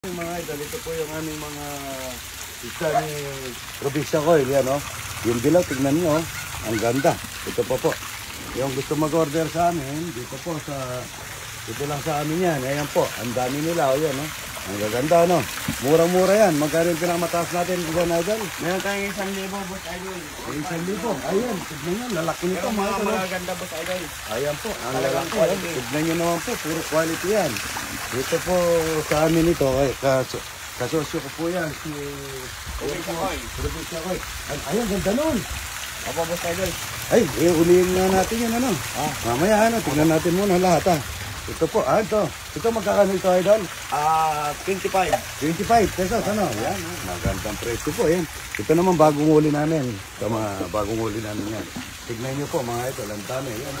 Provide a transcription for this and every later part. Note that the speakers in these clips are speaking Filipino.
Mga idol, ito po yung aming mga isa ni probinsya ko, yan o. Yung dilaw, tignan nyo, ang ganda. Ito po. Yung gusto mag-order sa amin, dito po sa, dito lang sa amin yan. Ayan po, ang dami nila, o yan o. Ang gaganda, no? Murang-mura yan. Magkano yung pinakamataas natin, Idol Idol? Meron tayong 1,000, boss idol. 1,000. Ayan, tignan nyo, lalaki nito, Pero mga mga idol. magaganda, boss idol. Ayan po, ang Talagang lalaki. quality. Tignan nyo naman po, puro quality yan. Dito po sa amin ito, kasosyo ko po yan, si... Probinsya ko. Ayan, ganda nun. Opo, boss idol. Ay, ulihin na natin yan, ano? Mamaya, tignan natin muna lahat, Ito po, ito. Ito magkakano ito, Idol? 25. 25 pesos, ano? Yan, magandang presyo po, yan. Ito naman bagong huli namin. Ito mga bagong huli namin yan. Tignan nyo po, mga ito, ang dami. Yan.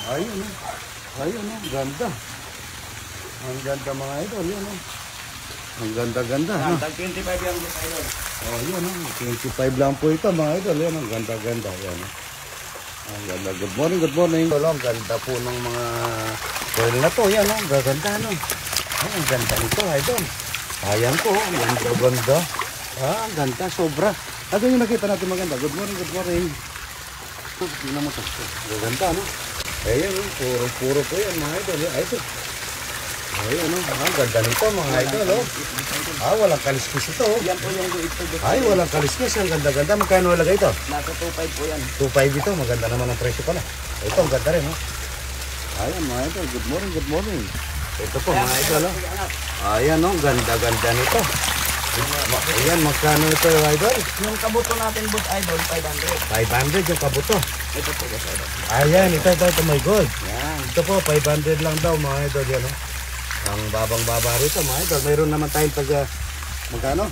Ayun, ganda. Ang ganda, mga idol, yan, Ang ganda-ganda, ha? Tag 25 yan, boss idol. Oh, yan, 25 lang po ito, mga idol. Yan, ang ganda-ganda, yan. Ang ganda. Good morning. Ang ganda po ng mga coil na to. Yan, gaganda, Ay, ang ganda nito, idol. Ayan po, ang ganda. Ang ganda, sobra. Ano yung nakita natin maganda? Good morning. Tingnan mo to. Gaganda, Ayan, puro po yan, mga idol. Ito. Ayan, ang ganda nito, mga idol, walang kaliskis ito, Yan po yung ito, boss. Ay, walang kaliskis. Ang ganda-ganda. Magkano lagay ito? Nasa 25 po yan. 2.5 ito. Maganda naman ang presyo pala. Ito, ang ganda rin, Ayan, mga idol. Good morning. Ito po, mga idol, Ayan, ganda-ganda nito. Ayan, magkano ito, idol? Yung kabuto natin, boss idol, 500. 500 yung kabuto. Ito po, boss idol. Ayan, ito, my God. Yan. Ito po, 500 lang daw, mga idol, yan, Ang babang-baba rito, mga idol. Mayroon naman tayong magkano?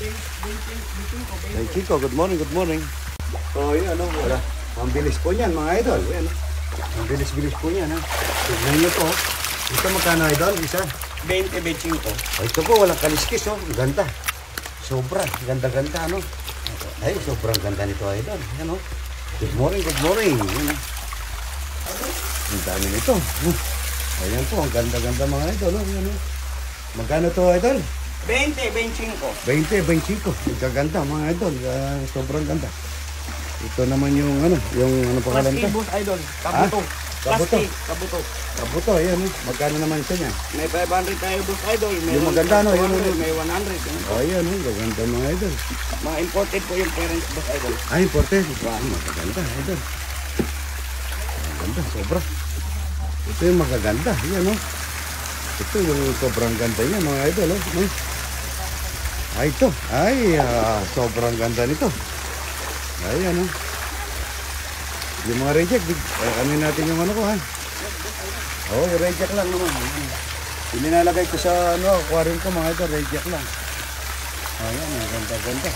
25. Good morning. So, yun, wala. Ang bilis po niyan, mga idol. Yan, Ang bilis po niyan, Tignan nyo to, Ito magkano, idol? Isa? 20-25. Ito po, walang kaliskis, Ang ganda. Sobra. Ganda-ganda, Ay, sobrang ganda nito, idol. Yan, Good morning. Yan, Ang dami nito. Ayan po, ang ganda-ganda, mga idol. Yan, Magkano to, idol? 20-25. 20, 25. Ang gaganda, mga idol. Sobrang ganda. Ito naman yung pangalan Plastic, ito? boss idol. Kabuto. Kabuto. Kabuto. Kabuto, ayan, Magkano naman isa niya? May 500 tayo, boss idol. Yung maganda, Yun, May 100. Ayan, gaganda, mga idol. Mga imported po yung parents, boss idol. Imported. Magaganda, idol. Maganda, sobra. Ito yung magaganda. Yan, Ito yung sobrang ganda niya, mga idol. Ito. Sobrang ganda nito. Ayan, Yung mga reject, ano natin yung ko, reject lang naman. Ininalagay ko sa, aquarium ko, mga idol, reject lang. Ayan, ang ganda-ganda.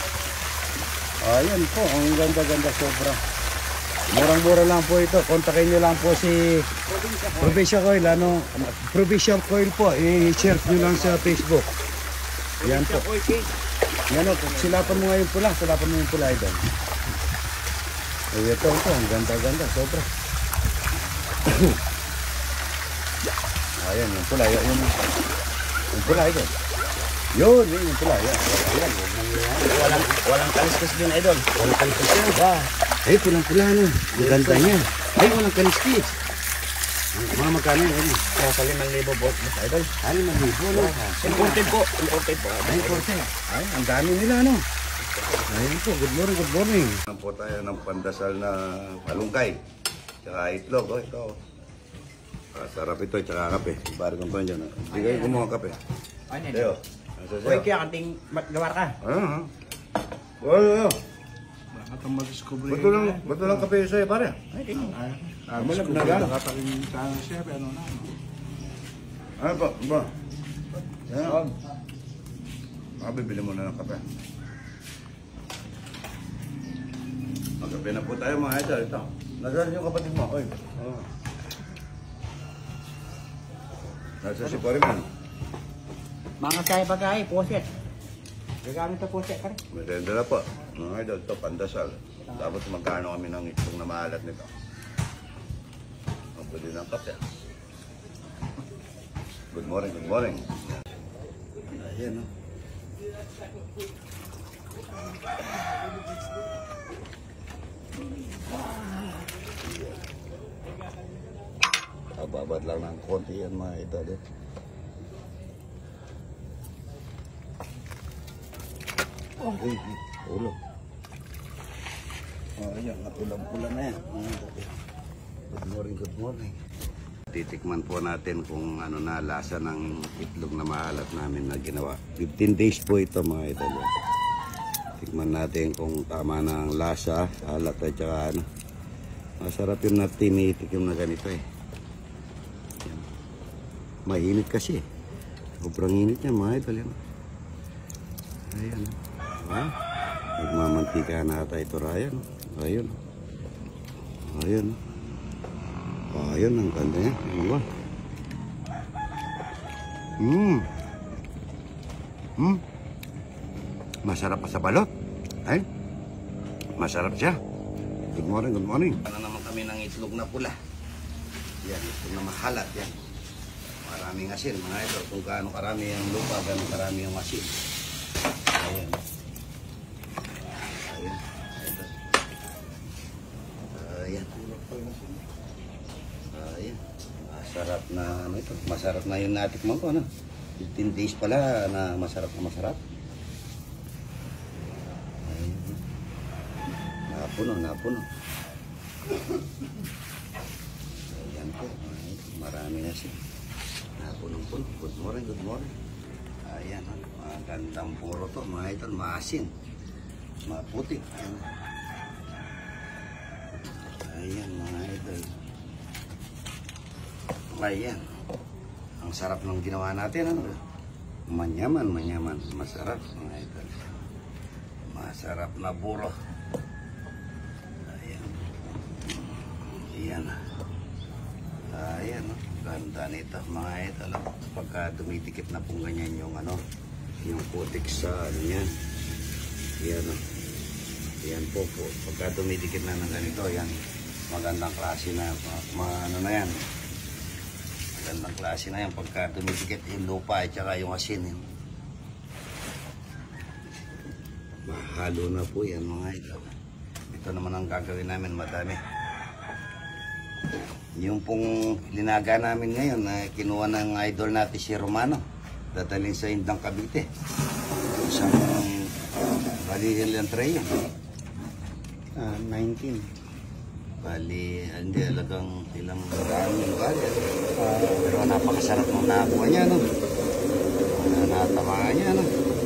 Ayan po, ang ganda-ganda, sobra. Murang-mura lang po ito. Kontakin nyo lang po si Probinsya Coil. Probinsya Coil po. I-share nyo lang sa Facebook. Yan po. Yan silapan mo nga yung pula. Idol. Ito. Ang ganda-ganda. Sobra. Ayan, yung pula. Yung pula, idol. Yun, yung pula. Ayan. Walang kaliskis din, idol. Walang kaliskis yan. Ay, pulang-pula, Ang ganda niya. Ay, walang kaliskis. Mga magkano yun? Sa 5,000, boss idol. 5,000, Imported po. Ay, imported. Ay, ang dami nila, Ayan po, good morning. Ayan po tayo ng pandasal na palungkay. Tsaka itlog, ito. Sarap ito, tsaka kape. Bari kong pa dyan. Bigay ko mga kape. Leo. Uy, kaya kanting gawar ka. Ano? Bato lang kape sa'yo, pare. Malap na lang. Nakatakin sa chef, ano na. Ano ba? Yan. Bibili mo na ng kape. Magkape na po tayo, mga idol. Ito. Nasaan yung kapatid mo? Oy. Nasa si Poriman. Mga kaya-bagay, poset. Gagamit na poset ka rin. Merenda na po. Mga idol, ito, pandasal. Tapos magkano kami ng itong na maalat nito. Ang pwede ng kape. Good morning. Ayan, Babad lang ng konti yan mga idol. Okay, ulo. Ayan, natulang-pula na yan. Good morning, good morning. Titikman po natin kung ano na lasa ng itlog na maalat namin na ginawa. 15 days po ito mga idol. Tikman natin kung tama na ang lasa, alat at saka ano. Masarap yung natinitik yung na ganito eh. Mainit kasi. Sobrang init niya mga idol. Ayan. Ha? Nagmamantika na ata ito Ryan. Ayun. Ayun. Ayun ang ganda niya. Ano ba? Masarap pa sa balot. Ay? Masarap siya. Good morning, good morning. Ano naman kami ng itlog na pula. Yan, itlog na mahalat yan. Maraming asin, mga idol. Kung gaano karami ang lupa, gaano karami ang asin. Ayan. Ayan. Ayan. Ayan. Masarap na, ano ito? Masarap na yung natikman ko, ano? 15 days pala na masarap na masarap. Ayan. Napuno, napuno. Ayan po. Marami na siya. Punong-puno. Good morning, good morning. Ayan, magandang puro to. Mga idol, maasin. Maputi. Ayan. Ayan, mga idol. Ayan. Ang sarap ng ginawa natin, ano? Manyaman, manyaman. Masarap, mga idol. Masarap na puro. Ayan. Ayan. Ayan, no? Ganda nito mga idol. Pagka dumitikit na pong ganyan yung ano, yung putik sa ano yan. Yan, no? Yan po po. Pagka dumitikit na ng ganito, yan. Magandang klase na, ano na yan. Magandang klase na yan. Pagka dumitikit yung lupa at saka yung asin. Yan. Mahalo na po yan mga idol. Ito naman ang gagawin namin, madami. Yung pong linaga namin ngayon na kinuha ng idol natin si Romano, dadalhin sa Indang Cavite. Isang bali ilang tray yun? 19. Bali, hindi alagang ilang daming bali. Pero napakasarap ng nakuha niya, no? Natamaan niya, no?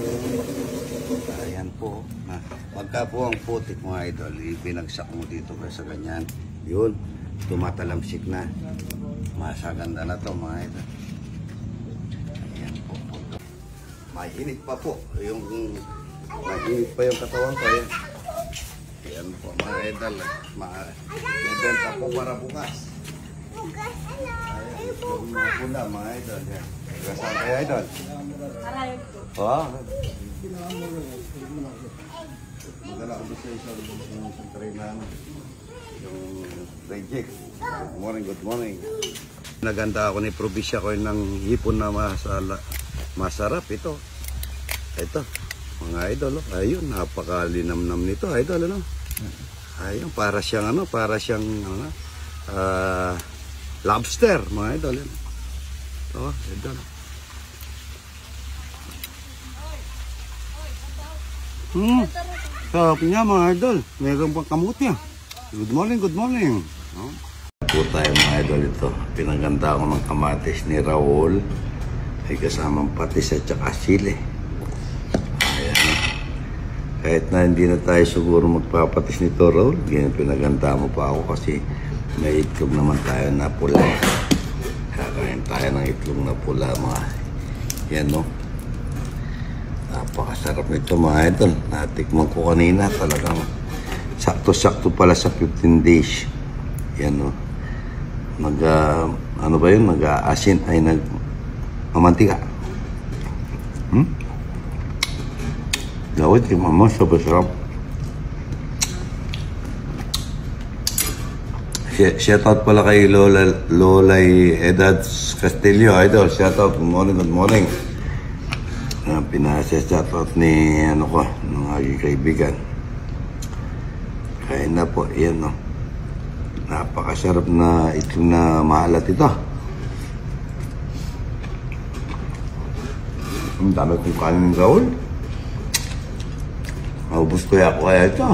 Ayan po. Pagka po ang putik mga idol, ipinagsak mo dito sa ganyan. Yun. Tumatalamsik na. Masaganda na to mga idol. Ayan po. Mainit pa po. Mainit pa yung katawan ko. Ayan. Ayan po mga idol. Bebenta po para bukas. Ayan. Itlog na pula mga idol. Kasama kayo idol? Oo. Magala ko sa isang tray na yung reject. Good morning, good morning. Naganda ako ni probinsya ko ng hipon na masarap ito. Ito, mga idol. Ayun, napakalinamnam nito, idol. Ano? Ayun, para siyang lobster, mga idol. Ito, idol. Sarap niya, mga idol. Meron pang kamuti. Good morning, good morning. Po tayo mga idol ito. Pinaganda ako ng kamatis ni Raul. Ay kasamang patis at saka sili. Ayan. Kahit na hindi na tayo siguro magpapatis nito Raul, pinaganda mo pa ako kasi may itlog naman tayo na pula. Kakain tayo ng itlog na pula mga. Yan no. Napakasarap nito mga idol. Natikman ko kanina talagang sakto-sakto pala sa 15 days. Yan no. Ano ba yun? Mag-asin ay mamantika. Lawit yung mama, sarap. Shoutout pala kay Lolay Edad Castillo, idol. Shoutout, good morning, good morning. pinasa-shoutout ni ano ko, ng aking kaibigan. Kain na po, yan no. Napakasarap na itlog na maalat ito. Ang dami kong kanin ng Raul. Maubos ko kaya ito.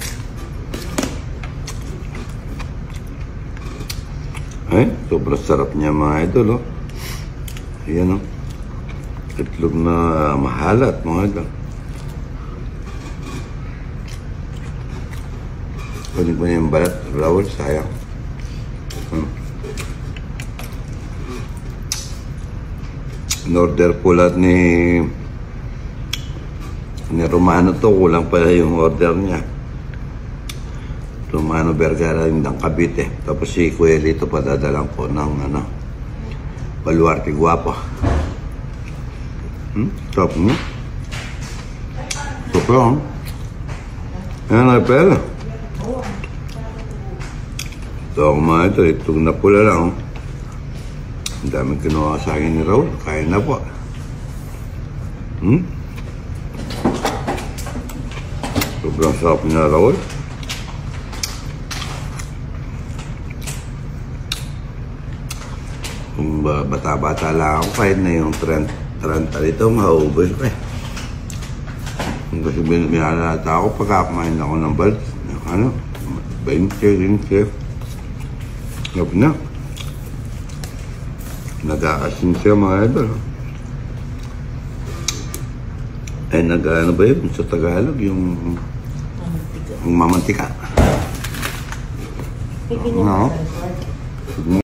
Ay, sobrang sarap niya mga idol, oh. Ayan, oh. Itlog na mahalat, mga idol. Kunin ko na yung balat, Raul, sayang. In-order po lahat ni Romano to, kulang pala yung order niya. Romano Vergara yung Cavite. Tapos si Kuya Lito padadalang po ng ano, Baluarte Guapo. Top mo. Top lang. Ayan na pera. Ito ako mga ito, itong na pula lang. Ang daming kinuha sa akin ni Raul. Kaya na po. Sobrang sarap niya, Raul. Kung bata-bata lang ako, kahit na yung 30 dito, maubos ko eh. Kasi binalata ako, pagka kumain ako ng balat, ano, 20. Sabi na. Nag-aasin siya mga idol. Ay, nag-ano ba yun sa Tagalog? Yung mamantika. No?